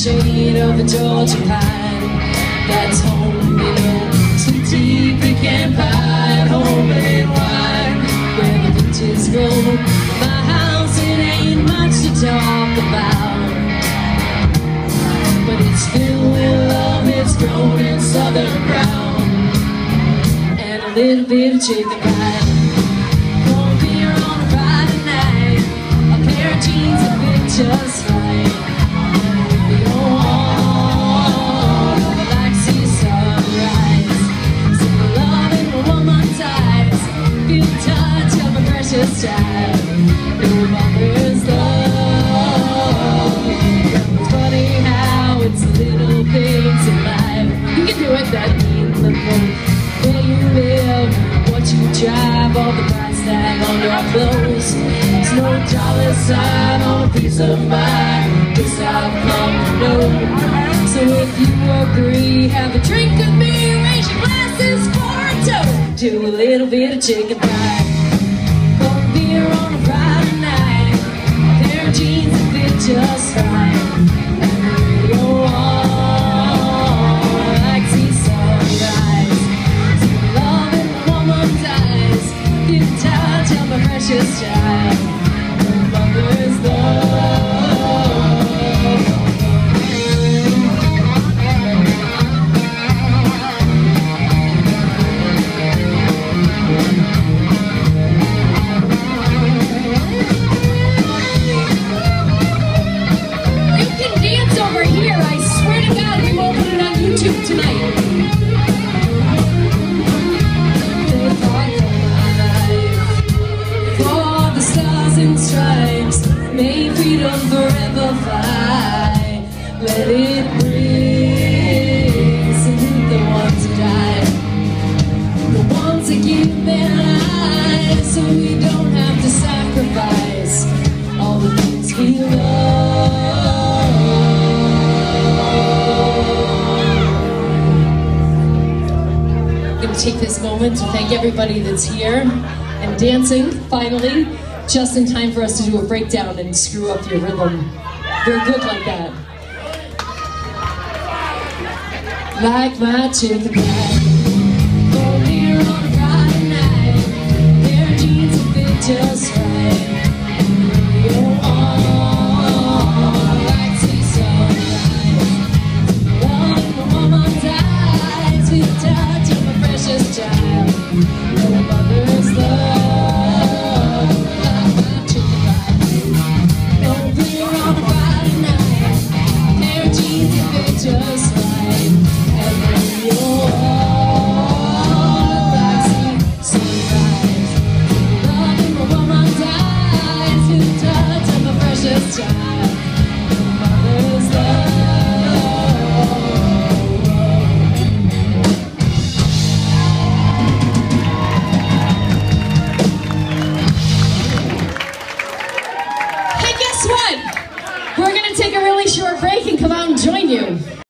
shade of a Georgia pine. That's homemade sweet tea, pecan pie, homemade wine, where the beaches go. My house, it ain't much to talk about, but it's filled with love, it's grown in southern brown, and a little bit of chicken pie. Cold beer on a Friday night, a pair of jeans that fit just right. The old relaxing sunrise, see love in a woman's eyes, feel the touch of a precious child. No mother's love. It's funny how it's the little things in life. You can do it, that mean the boat, where you live, what you drive, all the price tag on your clothes. There's no dollar sign on a piece of mind. This I've come to know. So if you agree, have a drink with me, raise your glasses for a toast to a little bit of chicken pie. Cold beer on a Friday night, a pair of jeans that fit just right, and the radio on like sea sunrise. See love in a woman's eyes, feel the touch of my precious child. No mother's love. Tonight. They fought for my life, for the stars and stripes, may freedom forever fly. Let it breathe, salute the ones who died, the ones that give their lives, so we don't have to sacrifice all the things we love. Take this moment to thank everybody that's here and dancing, finally, just in time for us to do a breakdown and screw up your rhythm. We're good like that. Like my chicken pie, cold beer on a Friday night, pair of jeans that fit just right, and the radio on like sea sunrise. Love in a woman's eyes, feel the touch of my precious child. No mother's love, like my chicken pie. Cold beer on a Friday night, a pair of jeans that fit just right, and the radio on like sea sunrise. Love in a woman's eyes, feel the touch of my precious child. No mother's love. What? We're going to take a really short break and come out and join you.